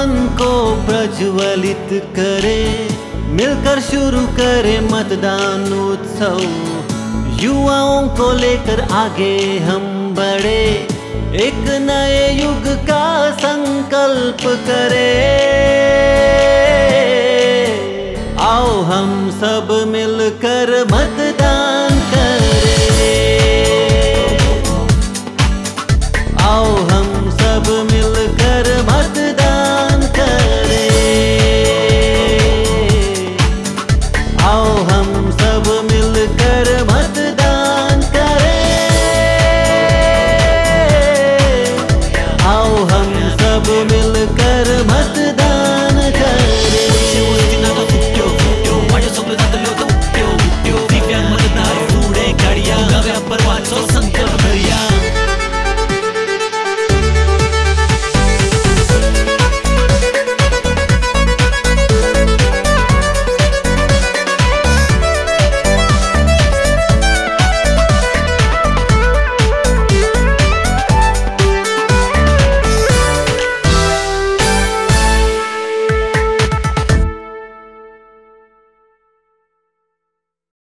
मन को प्रज्वलित करे, मिलकर शुरू करे मतदान उत्सव। युवाओं को लेकर आगे हम बढ़े, एक नए युग का संकल्प करें। आओ हम सब मिलकर मतदान करें, आओ हम सब मिलकर मतदान करें, आओ हम सब मिलकर